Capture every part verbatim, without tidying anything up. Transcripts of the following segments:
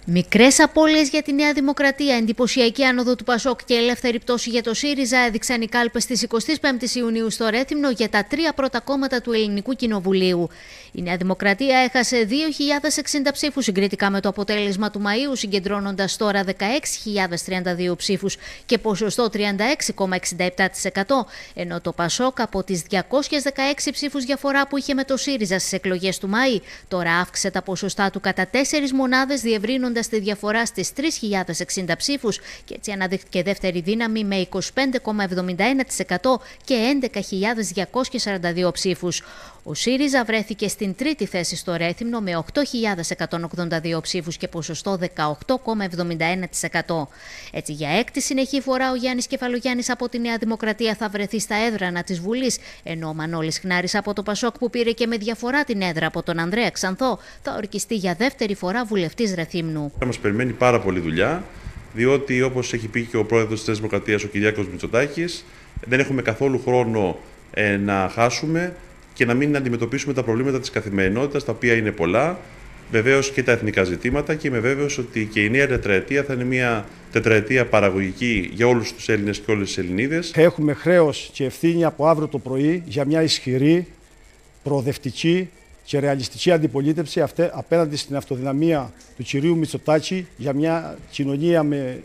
Μικρές απώλειες για τη Νέα Δημοκρατία, εντυπωσιακή άνοδο του Πασόκ και ελεύθερη πτώση για το ΣΥΡΙΖΑ έδειξαν οι κάλπες της εικοστής πέμπτης Ιουνίου στο Ρέθυμνο για τα τρία πρώτα κόμματα του Ελληνικού Κοινοβουλίου. Η Νέα Δημοκρατία έχασε δύο χιλιάδες εξήντα ψήφους συγκριτικά με το αποτέλεσμα του Μαΐου, συγκεντρώνοντας τώρα δεκαέξι χιλιάδες τριάντα δύο ψήφους και ποσοστό τριάντα έξι κόμμα εξήντα επτά τοις εκατό, ενώ το Πασόκ από τις διακόσιες δεκαέξι ψήφους διαφορά που είχε με το ΣΥΡΙΖΑ στις εκλογές του Μάη, τώρα αύξησε τα ποσοστά του κατά τέσσερις μονάδες, διευρύνοντας τη διαφορά στις τρεις χιλιάδες εξήντα ψήφους και έτσι αναδείχθηκε δεύτερη δύναμη με είκοσι πέντε κόμμα εβδομήντα ένα τοις εκατό και έντεκα χιλιάδες διακόσιες σαράντα δύο ψήφους. Ο ΣΥΡΙΖΑ βρέθηκε στην τρίτη θέση στο Ρέθυμνο με οκτώ χιλιάδες εκατόν ογδόντα δύο ψήφους και ποσοστό δεκαοκτώ κόμμα εβδομήντα ένα τοις εκατό. Έτσι, για έκτη συνεχή φορά ο Γιάννης Κεφαλογιάννης από τη Νέα Δημοκρατία θα βρεθεί στα έδρανα της Βουλής, ενώ ο Μανώλης Χνάρης από το Πασόκ, που πήρε και με διαφορά την έδρα από τον Ανδρέα Ξανθό, θα ορκιστεί για δεύτερη φορά βουλευτής Ρεθύμνου. Μας περιμένει πάρα πολλή δουλειά, διότι όπως έχει πει και ο πρόεδρος της Δημοκρατίας, ο Κυριάκος Μητσοτάκης, δεν έχουμε καθόλου χρόνο ε, να χάσουμε και να μην αντιμετωπίσουμε τα προβλήματα της καθημερινότητας, τα οποία είναι πολλά, βεβαίως και τα εθνικά ζητήματα, και είμαι βέβαιος ότι και η νέα τετραετία θα είναι μια τετραετία παραγωγική για όλους τους Έλληνες και όλες τις Ελληνίδες. Έχουμε χρέος και ευθύνη από αύριο το πρωί για μια ισχυρή, προοδευτική και ρεαλιστική αντιπολίτευση απέναντι στην αυτοδυναμία του κυρίου Μητσοτάκη, για μια κοινωνία με,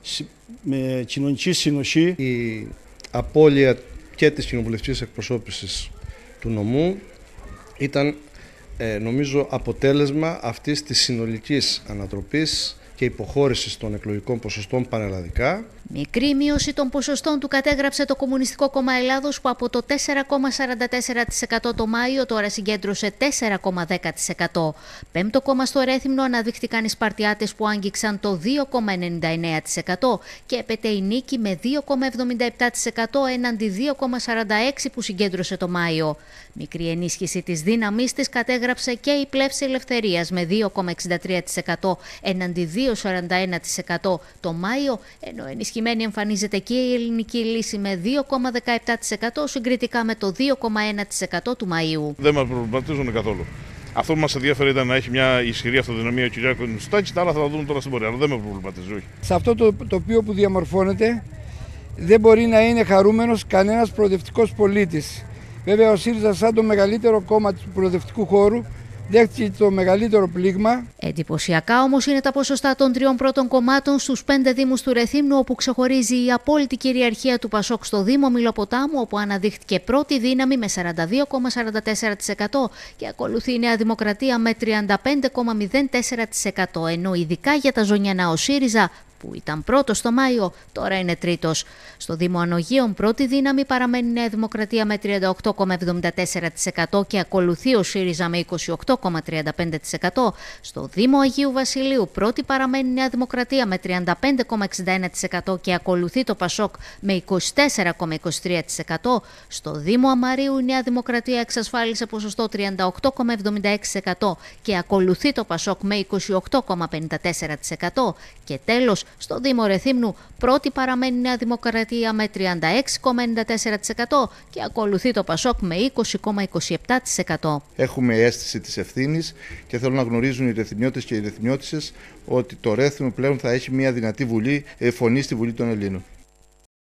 με κοινωνική συνοχή. Η απώλεια και της κοινοβουλευτικής εκπροσώπησης του νομού ήταν ε, νομίζω αποτέλεσμα αυτής της συνολικής ανατροπής και υποχώρησης των εκλογικών ποσοστών πανελλαδικά. Μικρή μείωση των ποσοστών του κατέγραψε το Κομμουνιστικό Κόμμα Ελλάδος, που από το τέσσερα κόμμα σαράντα τέσσερα τοις εκατό το Μάιο τώρα συγκέντρωσε τέσσερα κόμμα δέκα τοις εκατό. Πέμπτο κόμμα στο Ρέθυμνο αναδείχθηκαν οι Σπαρτιάτες, που άγγιξαν το δύο κόμμα ενενήντα εννέα τοις εκατό και έπεται η Νίκη με δύο κόμμα εβδομήντα επτά τοις εκατό έναντι δύο κόμμα σαράντα έξι τοις εκατό που συγκέντρωσε το Μάιο. Μικρή ενίσχυση της δύναμής της κατέγραψε και η Πλεύση Ελευθερίας με δύο κόμμα εξήντα τρία τοις εκατό έναντι δύο κόμμα σαράντα ένα τοις εκατό το Μάιο, ενώ ενισχυμένη εμφανίζεται και η Ελληνική Λύση με δύο κόμμα δεκαεπτά τοις εκατό συγκριτικά με το δύο κόμμα ένα τοις εκατό του Μαΐου. Δεν μας προβληματίζουν καθόλου. Αυτό που μας ενδιαφέρει ήταν να έχει μια ισχυρή αυτοδυναμία ο Κυριάκος Μητσοτάκης, τα άλλα θα τα δούμε τώρα στην πορεία, αλλά δεν με προβληματίζει, όχι. Σε αυτό το τοπίο που διαμορφώνεται δεν μπορεί να είναι χαρούμενος κανένας προοδευτικός πολίτης. Βέβαια, ο ΣΥΡΙΖΑ, σαν το μεγαλύτερο κόμμα του προοδευτικού χώρου, δέχτηκε το μεγαλύτερο πλήγμα. Εντυπωσιακά όμως είναι τα ποσοστά των τριών πρώτων κομμάτων στους πέντε δήμους του Ρεθύμνου, όπου ξεχωρίζει η απόλυτη κυριαρχία του Πασόκ στο Δήμο Μηλοποτάμου, όπου αναδείχθηκε πρώτη δύναμη με σαράντα δύο κόμμα σαράντα τέσσερα τοις εκατό και ακολουθεί η Νέα Δημοκρατία με τριάντα πέντε κόμμα μηδέν τέσσερα τοις εκατό, ενώ ειδικά για τα Ζωνιανά ο ΣΥΡΙΖΑ, που ήταν πρώτος το Μάιο, τώρα είναι τρίτος. Στο Δήμο Ανογείων πρώτη δύναμη παραμένει η Νέα Δημοκρατία με τριάντα οκτώ κόμμα εβδομήντα τέσσερα τοις εκατό και ακολουθεί ο ΣΥΡΙΖΑ με είκοσι οκτώ κόμμα τριάντα πέντε τοις εκατό. Στο Δήμο Αγίου Βασιλείου πρώτη παραμένει η Νέα Δημοκρατία με τριάντα πέντε κόμμα εξήντα ένα τοις εκατό και ακολουθεί το Πασόκ με είκοσι τέσσερα κόμμα είκοσι τρία τοις εκατό. Στο Δήμο Αμαρίου η Νέα Δημοκρατία εξασφάλισε ποσοστό τριάντα οκτώ κόμμα εβδομήντα έξι τοις εκατό και ακολουθεί το Πασόκ με είκοσι οκτώ κόμμα πενήντα τέσσερα τοις εκατό. Και τέλος, στο Δήμο Ρεθύμνου πρώτη παραμένει η Νέα Δημοκρατία με τριάντα έξι κόμμα ενενήντα τέσσερα τοις εκατό και ακολουθεί το Πασόκ με είκοσι κόμμα είκοσι επτά τοις εκατό. Έχουμε αίσθηση της ευθύνης και θέλω να γνωρίζουν οι Ρεθυμνιώτες και οι Ρεθυμνιώτισσες ότι το Ρέθυμνο πλέον θα έχει μια δυνατή βουλή, φωνή στη Βουλή των Ελλήνων.